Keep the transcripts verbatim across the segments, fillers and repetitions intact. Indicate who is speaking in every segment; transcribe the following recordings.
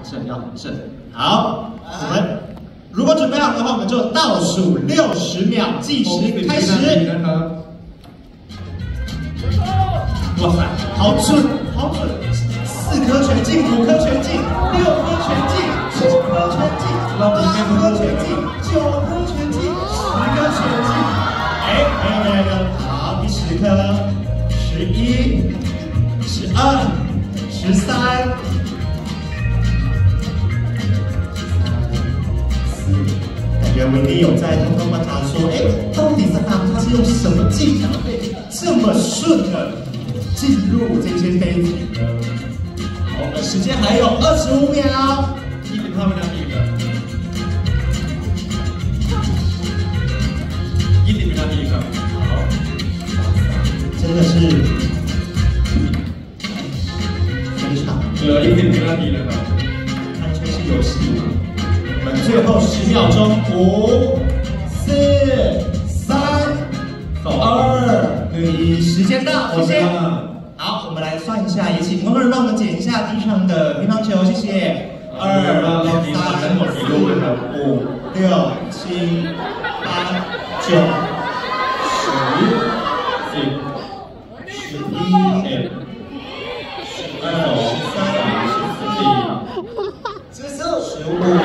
Speaker 1: 正，要很正。好，我们如果准备好的话，我们就倒数六十秒计时开始。哇塞，好准，好准！四颗全进，五颗全进，六颗全进，七颗全进，八颗全进，九颗全进，十颗全进。哎，没有没有没有，好，第十颗，十一，十二，十三。 感觉维尼有在偷偷观察说，哎，到底萨当他是用什么技巧可以这么顺的进入这些杯子呢？好，我们时间还有二十五秒，一点他们两比的，一点他第一个，好，真的是非常，对，一点他第一个，完全是游戏嘛。 我们最后十秒钟，五、四、三、二、一，时间到，谢谢。好，我们来算一下，也请工作人员帮我们捡一下地上的乒乓球，谢谢。二、三、四、五、六、七、八、九、十、十一、十二、十三、十四、十五。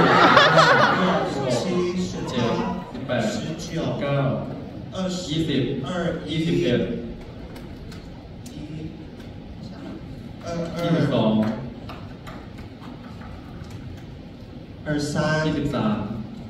Speaker 1: 二十、一十、二、一十一、二二、二三、一十三、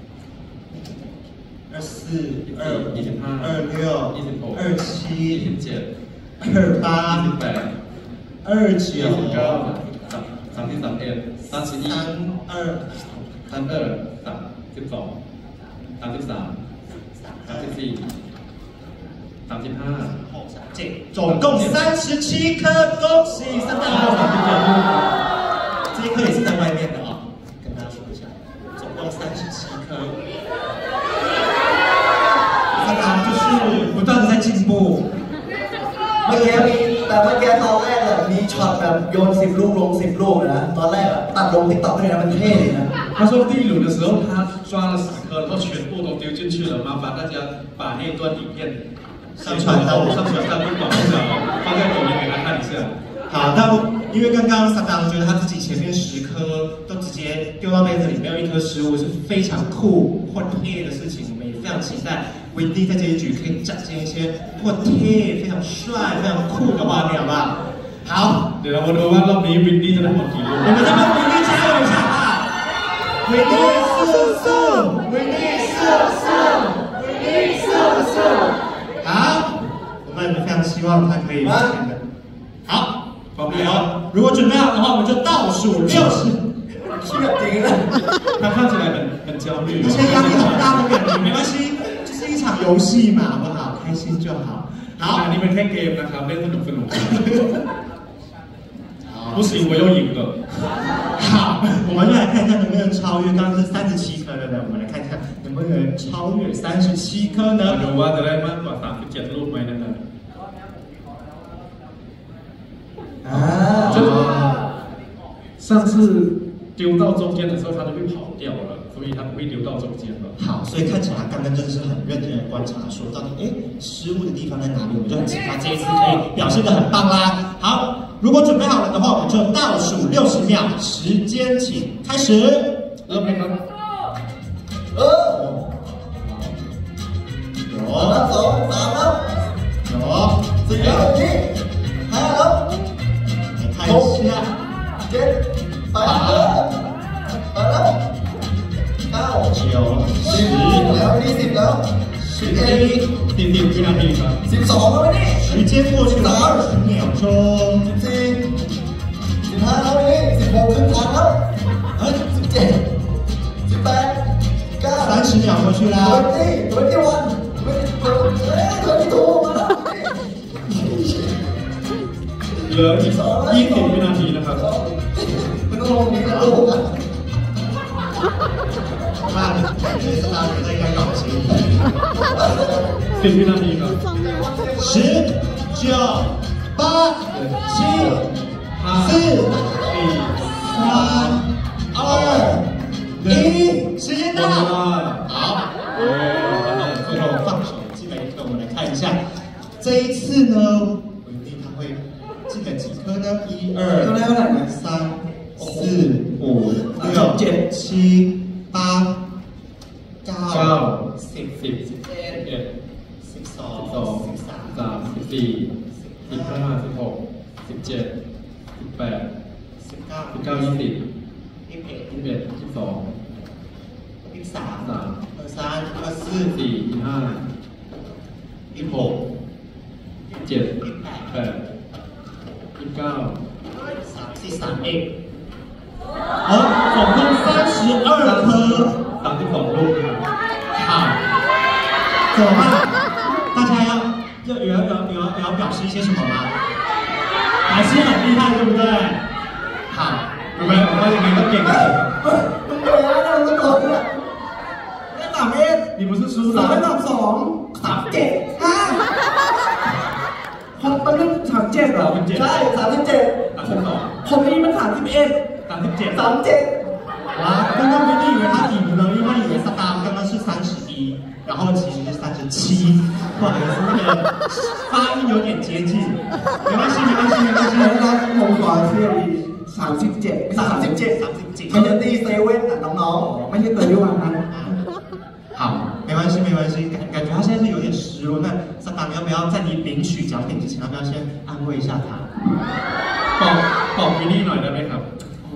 Speaker 1: 二四、二一十五、二六、一十五、二七、一十七、二八、一十八、二九、二十九、三十、三十一、三十一、二、三二、三十二、三十三、三十四。 三十八，总共三十七颗，恭喜萨当！这一颗也是在外面的啊、哦，跟大家说一下，总共三十七颗。萨当就是不断的在进步。
Speaker 2: เมื่อกี้แต่เมื่อกี้ตอนแรกแบบมีช็อตแบบโยนสิบลูกลงสิบลูกนะตอนแรกตัดลงติ๊กต็อกเลยนะมันเท่เลยนะ
Speaker 3: 他说第一轮的时候他抓了十颗，然后全部都丢进去了。麻烦大家把那段影片。 上传到上传到微博上，放在抖音给他看一下。
Speaker 1: 好，那因为刚刚萨当觉得他自己前面十颗都直接丢到杯子里，没有一颗失误，是非常酷或贴的事情。我们也非常期待维尼在这一局可以展现一些或贴非常帅、非常酷的画面，好不好？好，
Speaker 3: เดี๋ยวเรามาดูว่ารอบนี้วินนี่จะได้หมดกี่ลูก
Speaker 1: 我们再帮维尼加油一下啊！维尼速速，维尼速速，维尼速速。 好，我们非常希望他可以完成的。好，宝贝哦，如果准备好的话，我们就倒数六十。
Speaker 2: 是顶了，
Speaker 3: 他看起来很很焦虑，
Speaker 1: 这些压力很大的感觉，没关系，这是一场游戏嘛，好不好？开心就好。好，
Speaker 3: 你们看 game นะครับเล่นสนุกสนุก不行，我要赢了。
Speaker 1: 好，我们就来看一下能不能超越刚刚是三十七颗的呢？我们来看一下能不能超越三十七颗呢？
Speaker 3: ดูว่าจะได้มากกว่าสามสิบเจ็ดลูกไหมนั่นน่ะ啊，上次丢到中间的时候，他就会跑掉了，所以他不会丢到中间了。
Speaker 1: 好，所以看起来他刚刚真的是很认真的观察，说到底，哎，失误的地方在哪里？我们就很期待这一次可以表现得很棒啦。好。 如果准备好了的话，我们就倒数六十秒，时间请开始。
Speaker 3: เริ่มไหมครับ
Speaker 2: เออ有แล้วสองสามแล้ว
Speaker 1: 有
Speaker 2: สี่แล้วนี่ห้าแล้ว
Speaker 1: หก
Speaker 2: เจ็ดแปดแล้วแปดแล้วเก้า
Speaker 1: 九
Speaker 2: สิบแล้วนี่สิบแล้ว
Speaker 1: 十一
Speaker 3: 点点วินาทีครับ
Speaker 2: สิบสองแล้วนี่
Speaker 1: 时间过去了二十秒钟。
Speaker 2: สี่สิบห้าแล้วนี่สิบหกครึ่งทางแล้วเฮ้ยสิบเจ็ดสิบแปดเก้า
Speaker 1: 三十秒过去啦。
Speaker 2: twenty twenty one twenty two
Speaker 3: เหลืออีกยี่สิบวินาทีนะครับ
Speaker 2: ไม่ต้องลงนี้ก็ลงอ่ะ
Speaker 1: 那这次大家应该搞清楚。
Speaker 3: สิบวินาทีครับ
Speaker 1: 十九八七四四三二一次呢，维尼他会记得几颗呢？一二三四五六七八九十十一十十二十三十四十ห้า十六十七十八十九二十一一一一สอง一三二三二四สี่ห้า一หก一เจ็ด一แปด一เก้าสามสิบสามเอง好，总共三十二颗，三十二ลูก好，怎么办？大家要要有要有要有要表示一些什么吗？还是很厉害，对不对？好，我们我们每个点个。
Speaker 2: 对啊，那我们搞的。那สามเอ็ด
Speaker 3: 你不是输了？
Speaker 2: สามเอ็ดสามสองสามเจ็ดห้าผมมันเป็นสามเจ็ดเหรอใช่สามสิบเจ็ดผมนี่มันสามสิบเอ็ด
Speaker 1: 三十九，
Speaker 2: สามเจ็ด
Speaker 1: 哇！刚刚维尼以为他赢了，因为他以为萨达刚刚是三十一，然后其实是三十七，不好意思，那个发音有点接近，没关系，没关系，没关系。
Speaker 2: แล้วผมขอเชื่อดีสามสิบเจ็ดสามสิบเจ็ดสามสิบเจ็ดมันจะตีเซเว่นอ่ะน้องๆไม่ใช่เตยวันนะ
Speaker 1: 好，没关系，没关系，感感觉他现在是有点失落。那萨达，你要不要在你领取奖品之前，要不要先安慰一下他？
Speaker 3: บอกบอกวินนี่หน่อยได้ไหมครับ
Speaker 1: 哦。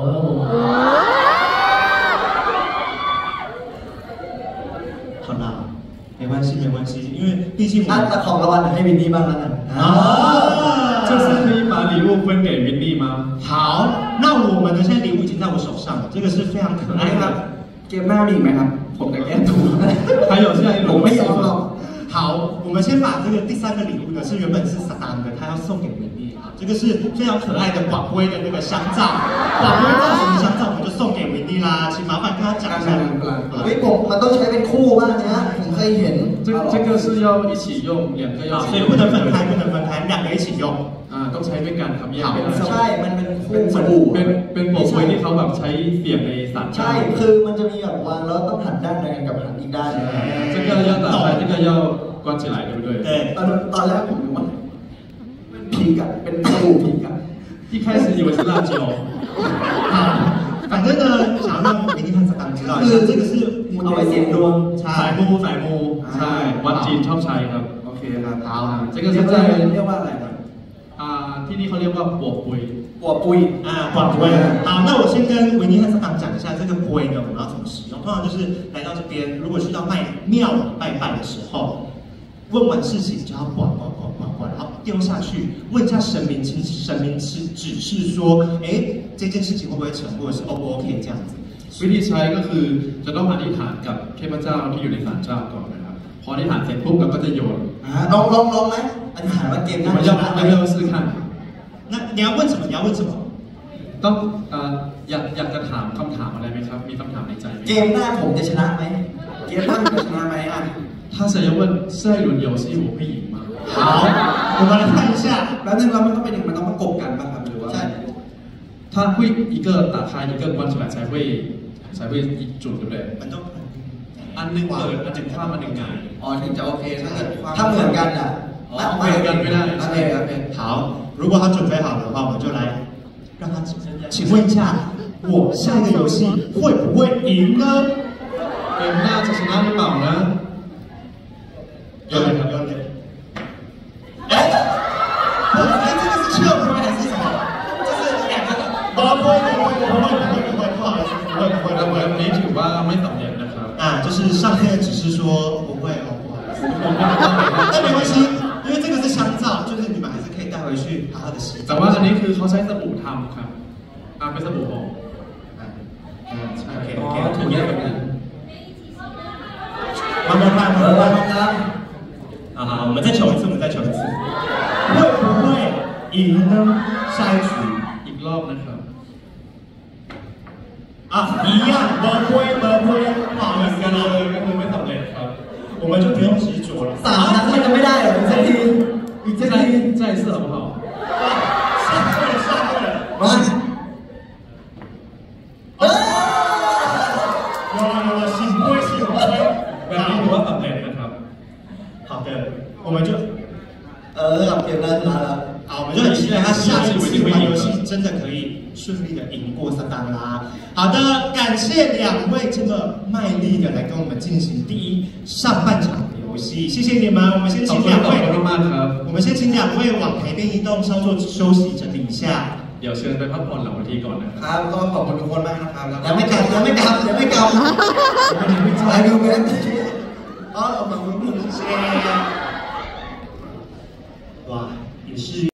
Speaker 1: 好啦，没关系，没关系，因为毕竟我们
Speaker 2: แต่ของรางวัลให้วินนี่บ้างแล้วกัน
Speaker 1: 啊，
Speaker 3: 就是可以把礼物分给วินนี่吗？
Speaker 1: 好，那我们的现在礼物已经在我手上了，这个是非常可爱的。
Speaker 2: เกมหน้ามีอีกไหมครับผมจะแก้ตัว
Speaker 3: 还有现在
Speaker 2: ผมไม่ยอมหรอก
Speaker 1: 好，我们先把这个第三个礼物呢，是原本是萨达的，他要送给维尼啊，这个是非常可爱的广辉的那个香皂，广辉造型的香皂，我们就送给维尼啦，请麻烦跟他讲一下。
Speaker 2: เฮ้ยผมมันต้องใช้เป็นคู่บ้างนะผมเคยเห็น
Speaker 3: 这这个是要一起用两个要
Speaker 1: 所以不能分开不能分开两个一起用
Speaker 3: อ่าต้องใช้ด้วยกันครับแยกไม่ได้
Speaker 2: ใช่มันเป็นคู่สบู่
Speaker 3: เป็นเป็นโปรไฟที่เขาแบบใช้เสียบในสาร
Speaker 2: ใช่คือมันจะมีแบบวางแล้วต้องหันด้านใดกับหันอีกด้าน
Speaker 3: 这个要打开这个要关起来对不对
Speaker 1: 对
Speaker 2: ตอนตอนแรกผมนึกว่าเป็นพีกันเป็นสบู่พีกัน
Speaker 3: 一开始以为是辣椒
Speaker 1: 反正呢想要让维尼和萨达知道一下这个是
Speaker 2: เอาไว้เสี่ยงดวง
Speaker 3: สายมูสายมูใช่วัดจีนชอบใช้ครับ
Speaker 2: โอเคครับ
Speaker 3: 好这个现在
Speaker 2: เรียกว่าอะไรครับ
Speaker 3: อ่าที่นี่เขาเรียกว่าปัวปุย
Speaker 2: ปัวปุย
Speaker 1: 啊ปัวปุย好那我先跟维尼和萨达讲一下这个ปุย呢我们要怎么使用通常就是来到这边如果去到拜庙拜拜的时候问完事情就要管管管管管然后丢下去问一下神明请神明是指示说哎这件事情会不会成或者是 O 不 OK 这样子
Speaker 3: วิธีใช้ก็คือจะต้องอธิษฐานกับเทพเจ้าที่อยู่ในศาลเจ้าก่อนนะครับพออธิษฐานเสร็จปุ๊บเราก็จะโยน
Speaker 2: ลองลองลองไหมอธิษฐานว่าเกมหน้า
Speaker 3: จะชนะ要不要试看
Speaker 1: 那你要问什么你要问什么
Speaker 3: ต้องอยากอยากจะถามคำถามอะไรไหมครับมีคำถามในใจไหม
Speaker 2: เกมหน้าผมจะชนะไหมเกมหน้าผมจะชนะไหมอ่ะ
Speaker 3: 他想要问下一轮游戏我会赢吗
Speaker 1: 好我们来看一下
Speaker 2: แล้วนึงเรามันต้องเป็นมันต้องประกบกันป่ะครับหรือว่าใช่
Speaker 3: 他会一个打开一个关起来才会才会准对不对
Speaker 1: มันต้อง
Speaker 3: อันนึงเปิดอันนึงคว่ำอันนึงหงาย
Speaker 2: อ๋อถึงจะโอเคถ้าเกิดถ้าเหมือนกันอ่ะ
Speaker 3: เหมือนกันไม่ได้
Speaker 2: โอเคโอเค
Speaker 1: 好如果他准备好的话我们就来让他请问一下我下一个游戏会不会赢呢
Speaker 3: เกมหน้าจะชนะหรือเปล่านะ
Speaker 1: 有点有点哎我觉得这个是撤回还是什么就是两个不会不会不会不会不会不会不好意思不会不会不会
Speaker 3: นี้ถือว่าไม่สำเร็จนะครับ
Speaker 1: 啊就是上面只是说不会哦不好意思但没关系因为这个是香皂就是你们还是可以带回去好好的洗
Speaker 3: แต่ว่าอันนี้คือเขาใช้สบู่ทำครับอ่าเป็นสบู่หอม
Speaker 1: อ่าใช่โอเคโอเคถึงแยกแบบนั้น慢慢看慢慢看啊好我们再求一次我们再求一次会不会赢呢下一局
Speaker 3: อีกรอบนะครับ
Speaker 1: 啊一样不会不会不好意思
Speaker 3: เลยก็คือไม่สำเร็จครับ
Speaker 1: 我们就不用执着了
Speaker 2: สามนัดมันจะไม่ได้เหรออีกสักทีอีกสักที
Speaker 3: 再一次好不好
Speaker 1: 下对了下对了
Speaker 2: มา
Speaker 1: 有了有了醒归醒归
Speaker 3: แบบนี้ถือว่าสำเร็จนะครับ
Speaker 1: 好的我们就
Speaker 2: 来了。
Speaker 4: 好，我们就很期待他下一次玩游戏真的可以顺利的赢过撒当啦。好的，感谢两位这么卖力的来跟我们进行第一上半场的游戏，谢谢你们。我们先请两位，我们先请两位往台边移动，稍作休息整理一下。
Speaker 3: เดี๋ยวเชิญไปพักผ่อนหลังเวทีก่อนนะครับ
Speaker 2: ก็ขอบคุณทุกคนมากนะครับยังไม่กลับยังไม่กลับยังไม่กลับไปดูเมนอ๋อขอบคุณทุกคน谢谢哇也是